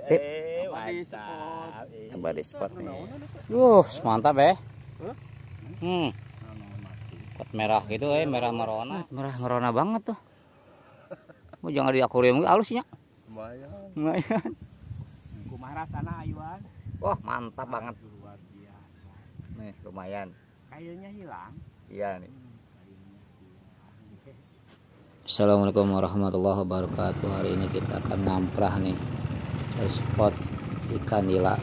Tip. Abadi spot nih. Mantap ya. Pot merah gitu merah merona. Merah merona banget tuh. Mau jangan di akuarium halusnya. Lumayan. Kumaha rasana ayuan. Wah, mantap banget. Luar biasa. Nih, lumayan. Kayunya hilang. Iya nih. Assalamualaikum warahmatullahi wabarakatuh. Hari ini kita akan ngamprah nih dari spot ikan nila.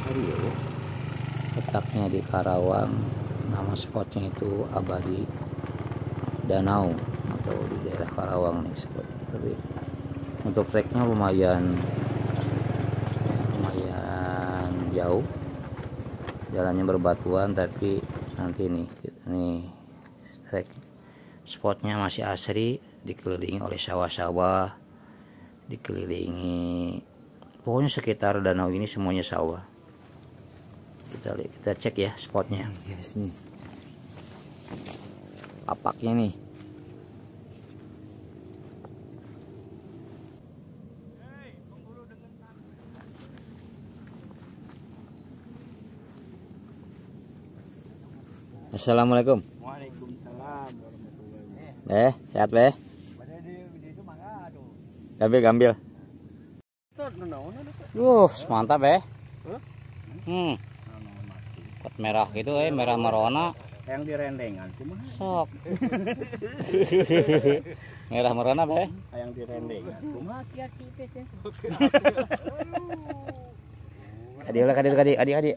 Letaknya di Karawang. Nama spotnya itu Abadi Danau atau di daerah Karawang nih spot. Tapi untuk treknya lumayan jauh. Jalannya berbatuan tapi nanti nih trek spotnya masih asri, dikelilingi oleh sawah-sawah, dikelilingi pokoknya sekitar danau ini semuanya sawah. Kita cek ya spotnya. Yes, nih apaknya nih. Assalamualaikum. Waalaikumsalam warahmatullahi. Sehat be? Gambil. Mantap be. Pot merah gitu merah merona. Yang direndengan kumaha? Sok. Merah merona be. Yang direndengan kumaha kiaki teh. Adik.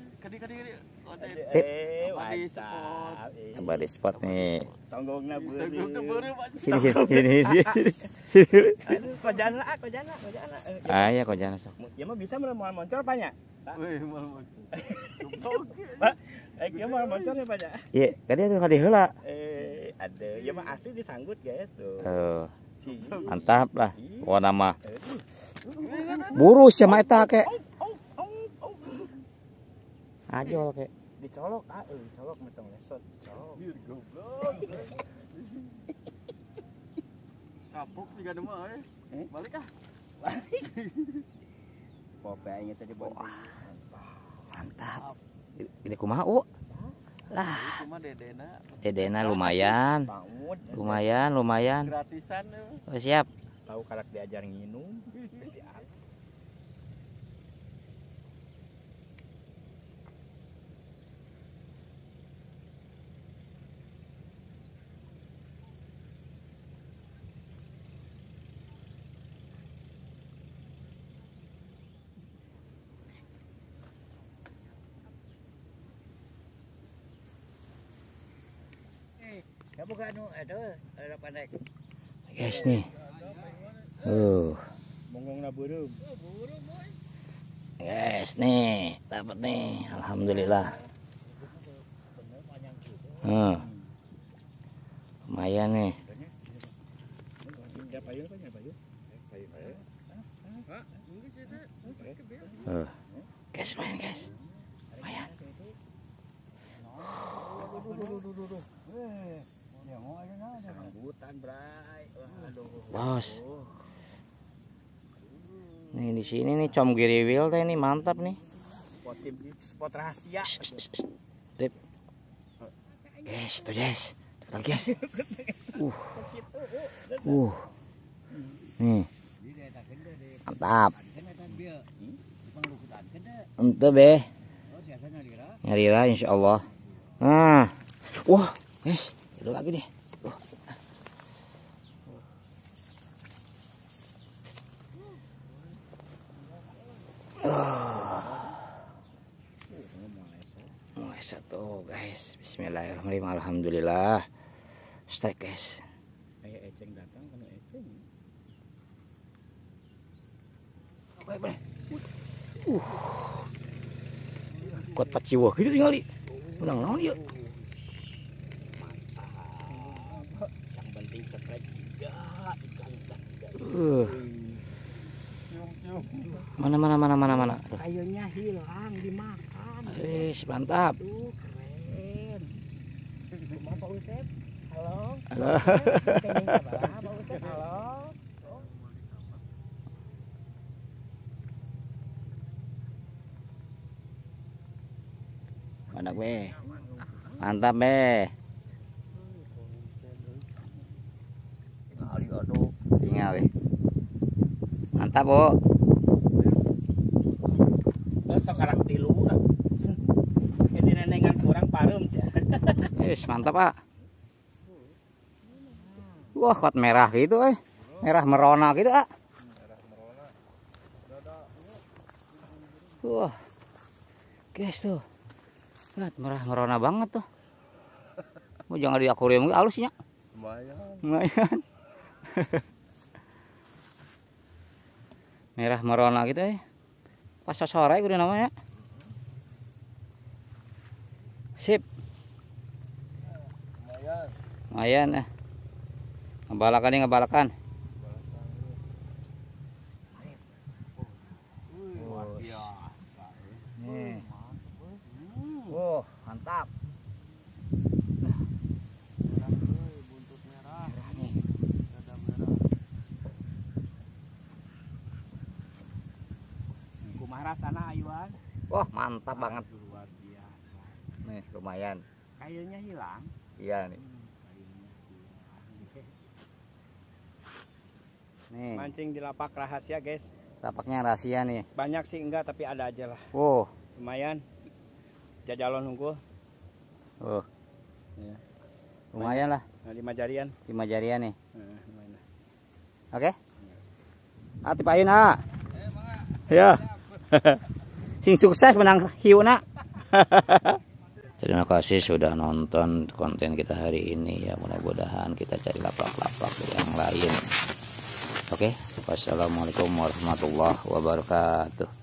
Abadi spot nih. Tonggongna beureuh. Sini. Kojana. Ya kojana sok. Ya mah bisa moal moncor banyak. Moal moncor. Kieu moal moncor ya banyak. Iya, tadi atuh kadi heula. Ada. Ya mah asli disanggut guys tuh. Mantap lah. Warna mah. Buru sama eta ke. Ajol ke. Dicolok dicolok metong lesot. Colok. Goblok. Kapuk sih gak demah Balik ah. Balik. Popenya tadi bawa. Mantap. Ini kumaha lah. Cuma Dedena lumayan. Gratisan tuh. Siap. Tahu karak diajar nginum. Bukan ada pandai. Guys nih. Monggongna beureum. Guys nih, dapat nih. Alhamdulillah. Lumayan nih. Guys, lumayan guys. Lumayan. Bos. Nih di sini nih com giriwil teh ini mantap nih. Spot rahasia. Tip. Guys, tuh guys. Tuh guys. Nih. Mantap. Ente be. Nyarira insyaallah. Nah. Wah, guys, itu lagi nih. Mulai satu guys. Bismillahirrahmanirrahim. Alhamdulillah. Strike guys. Kayak eceng datang kan eceng. Boleh. Kuat paciwa gitu tinggali. Ulang lawan yuk. Yang penting strike juga ikan. Mana. Kayunya hilang dimakan. Mantap. Keren. Cuma Pak Usep. Halo. Pak Usep, halo. Anak be. Mantap be. Tinggal be. Mantap bu. Sekarang tilu lah. Ini nenengan kurang parum sih. Mantap pak. Wah kuat merah gitu merah merona gitu Wah guys tuh lihat merah merona banget tuh. Mau jangan di akuarium halusnya. Lumayan. Merah merona gitu pas sore udah namanya. Sip. Lumayan ngebalakan. Nih. Mantap. Buntut merah. Nih. Dada merah. Kumaha sana Ayuan? Wah, mantap banget. Luar biasa. Nih, lumayan. Kayunya hilang. Iya nih. Nih. Mancing di lapak rahasia, guys. Lapaknya rahasia nih. Banyak sih enggak, tapi ada aja lah. Lumayan. Jajalon unggul. Ya. Lumayan lah. Nah, 5 jarian. 5 jarian nih. Lumayan lah. Oke. Hati payun ya. Sing sukses menang hiuna. Terima kasih sudah nonton konten kita hari ini ya. Mudah-mudahan kita cari lapak-lapak yang lain. Oke. Wassalamualaikum warahmatullahi wabarakatuh.